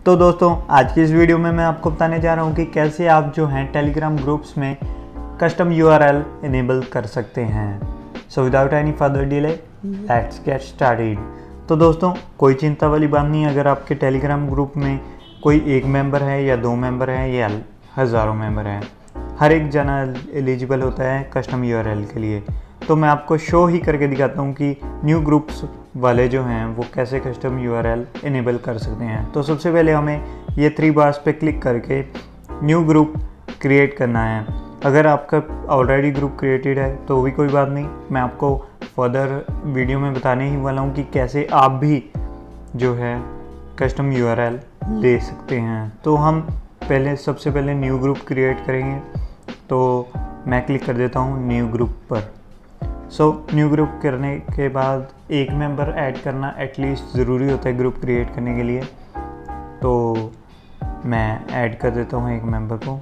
तो दोस्तों आज की इस वीडियो में मैं आपको बताने जा रहा हूँ कि कैसे आप जो हैं टेलीग्राम ग्रुप्स में कस्टम यूआरएल इनेबल कर सकते हैं। So without any further delay let's get started. तो दोस्तों कोई चिंता वाली बात नहीं है, अगर आपके टेलीग्राम ग्रुप में कोई एक मेंबर है या दो मेंबर हैं या हज़ारों मेंबर हैं, हर एक जना एलिजिबल होता है कस्टम यूआरएल के लिए। तो मैं आपको शो ही करके दिखाता हूँ कि न्यू ग्रुप्स वाले जो हैं वो कैसे कस्टम यूआरएल इनेबल कर सकते हैं। तो सबसे पहले हमें ये 3 बार्स पे क्लिक करके न्यू ग्रुप क्रिएट करना है। अगर आपका ऑलरेडी ग्रुप क्रिएटेड है तो भी कोई बात नहीं, मैं आपको फर्दर वीडियो में बताने ही वाला हूँ कि कैसे आप भी जो है कस्टम यूआरएल ले सकते हैं। तो हम सबसे पहले न्यू ग्रुप क्रिएट करेंगे। तो मैं क्लिक कर देता हूँ न्यू ग्रुप पर। न्यू ग्रुप करने के बाद एक मेंबर ऐड करना एटलीस्ट ज़रूरी होता है ग्रुप क्रिएट करने के लिए। तो मैं ऐड कर देता हूँ एक मेंबर को।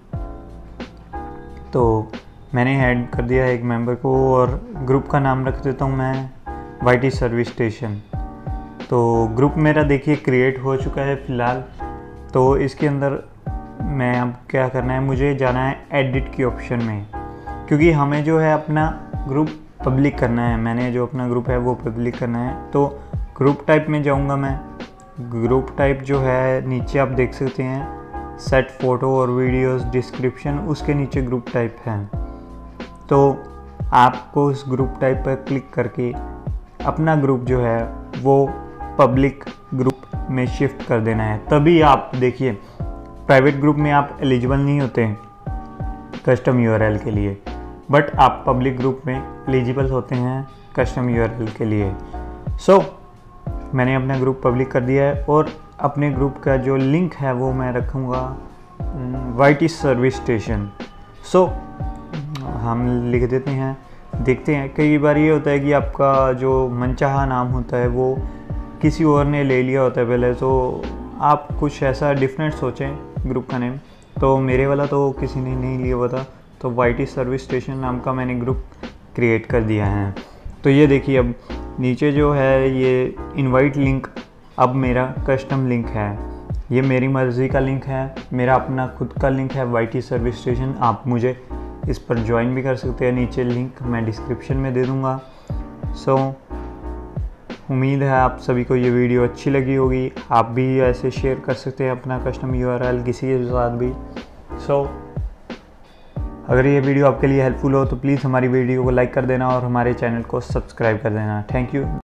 तो मैंने ऐड कर दिया एक मेंबर को और ग्रुप का नाम रख देता हूँ मैं वाईटी सर्विस स्टेशन। तो ग्रुप मेरा देखिए क्रिएट हो चुका है फ़िलहाल। तो इसके अंदर मैं अब क्या करना है, मुझे जाना है एडिट की ऑप्शन में, क्योंकि हमें जो है अपना ग्रुप पब्लिक करना है। मैंने जो अपना ग्रुप है वो पब्लिक करना है। तो ग्रुप टाइप में जाऊंगा मैं। ग्रुप टाइप जो है नीचे आप देख सकते हैं, सेट फ़ोटो और वीडियोस डिस्क्रिप्शन, उसके नीचे ग्रुप टाइप है। तो आपको उस ग्रुप टाइप पर क्लिक करके अपना ग्रुप जो है वो पब्लिक ग्रुप में शिफ्ट कर देना है। तभी आप देखिए प्राइवेट ग्रुप में आप एलिजिबल नहीं होते कस्टम यूआरएल के लिए, बट आप पब्लिक ग्रुप में एलिजिबल होते हैं कस्टम यूआरएल के लिए। मैंने अपना ग्रुप पब्लिक कर दिया है और अपने ग्रुप का जो लिंक है वो मैं रखूँगा वाईटी सर्विस स्टेशन। हम लिख देते हैं, देखते हैं। कई बार ये होता है कि आपका जो मनचाहा नाम होता है वो किसी और ने ले लिया होता है पहले, तो आप कुछ ऐसा डिफरेंट सोचें ग्रुप का नेम। तो मेरे वाला तो किसी ने नहीं लिया हुआ था, तो वाईटी सर्विस स्टेशन नाम का मैंने ग्रुप क्रिएट कर दिया है। तो ये देखिए अब नीचे जो है ये इनवाइट लिंक अब मेरा कस्टम लिंक है। ये मेरी मर्ज़ी का लिंक है, मेरा अपना खुद का लिंक है वाईटी सर्विस स्टेशन। आप मुझे इस पर ज्वाइन भी कर सकते हैं, नीचे लिंक मैं डिस्क्रिप्शन में दे दूँगा। उम्मीद है आप सभी को ये वीडियो अच्छी लगी होगी। आप भी ऐसे शेयर कर सकते हैं अपना कस्टम यूआरएल किसी के साथ भी। अगर ये वीडियो आपके लिए हेल्पफुल हो तो प्लीज़ हमारी वीडियो को लाइक कर देना और हमारे चैनल को सब्सक्राइब कर देना। Thank you.